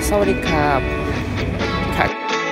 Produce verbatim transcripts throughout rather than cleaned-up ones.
สวัสดีครับค่ะ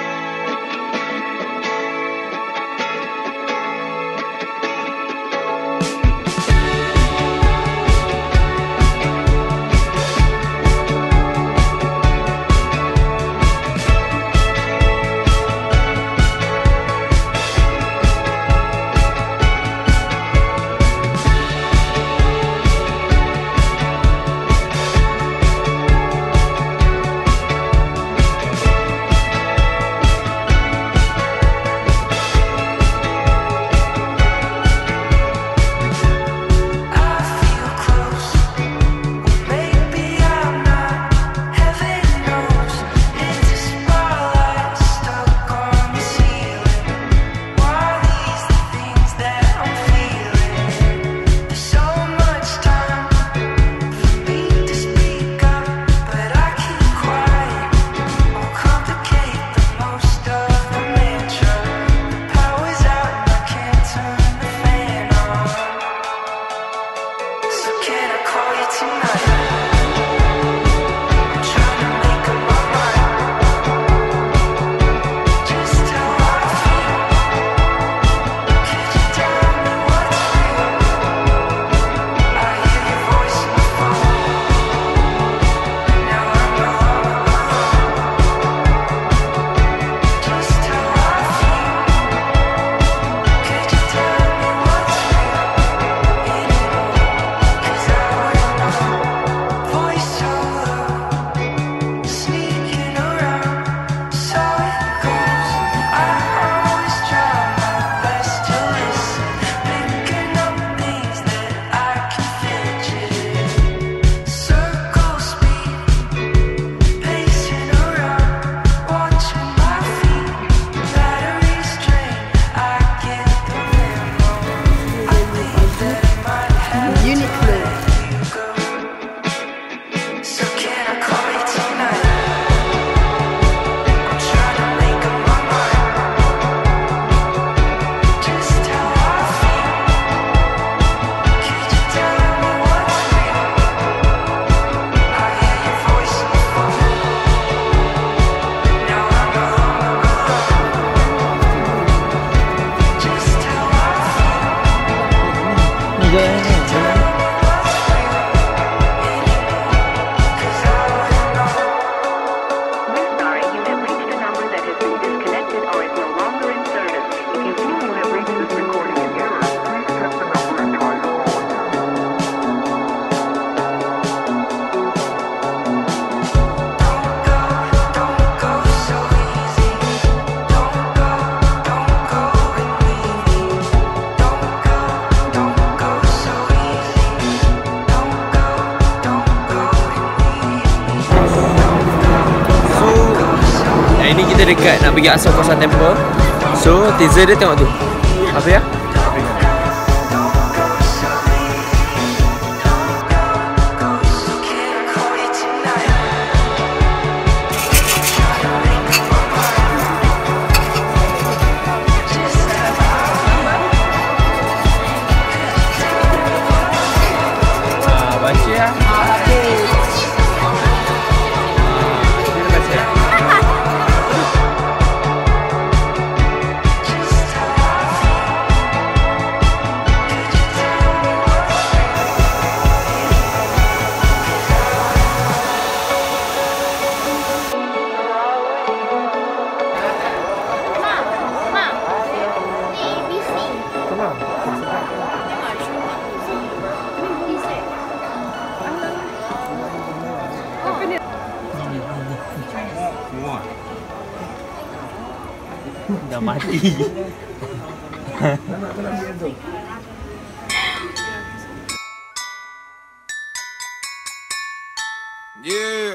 kita dekat nak pergi Asal Kosan Temple. So teaser dia tengok tu. Apa ya? Dah mati. Yeah.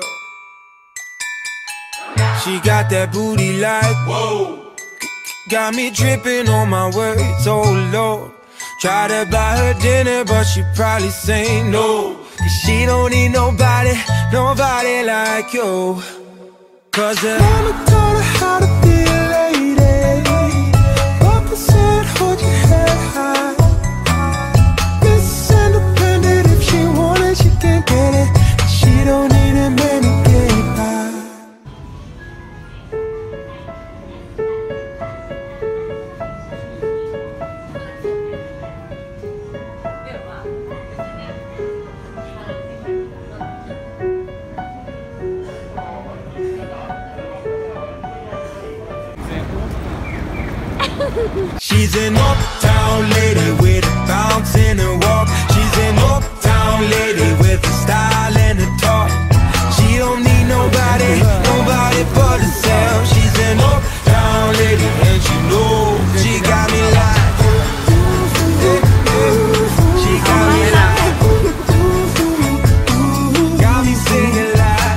She got that booty like whoa. Got me dripping on my words, oh Lord. Try to buy her dinner, but she probably say no. Cause she don't need nobody, nobody like you. Cause the mama taught her how to be a lady. Papa said hold your head high. Miss Independent, if she wanted, she can get it. She don't need a man to get by. She's an uptown lady with a bounce in her walk. She's an uptown lady with a style and a talk. She don't need nobody, nobody but herself. She's an uptown lady and she knows she got me like. She got me like. Got me singing like.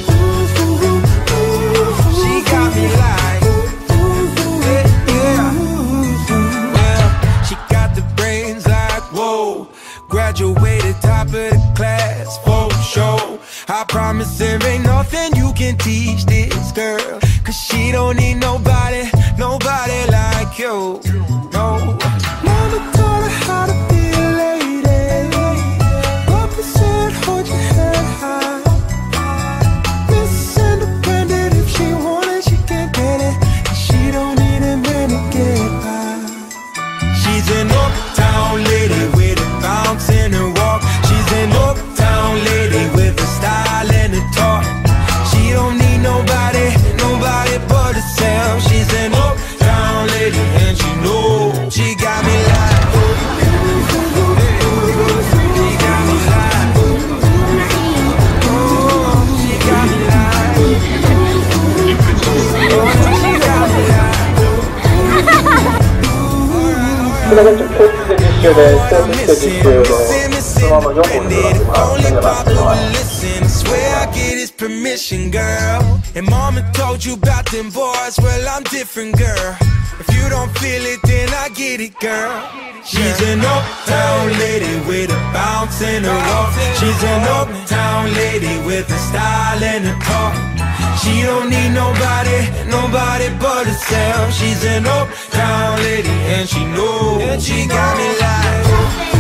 She got me like. Yeah, yeah. She got the brains like whoa. Graduated top of the class for sure. I promise there ain't nothing you can teach this girl, cause she don't need nobody, nobody like you. No. Mama taught her how to be a lady. Papa said hold your head high. Miss Independent, if she want it, she can get it. She don't need a man to get by. She's an uptown lady with a bounce in her walk. She's an uptown lady with a style and a talk. She don't need nobody, nobody but herself. She's an uptown lady and she knows she got me like. She got me like. Oh, she got me like. Oh, she got me like. 지금 포스트 디스크에 서비스 디스크로 그러면 영어로 Swear I get his permission, girl. And mama told you about them boys. Well, I'm different, girl. If you don't feel it, then I get it, girl. She's an uptown lady with a bounce in her walk. She's an uptown lady with a style and a talk. She don't need nobody, nobody but herself. She's an uptown lady and she knows she got me like.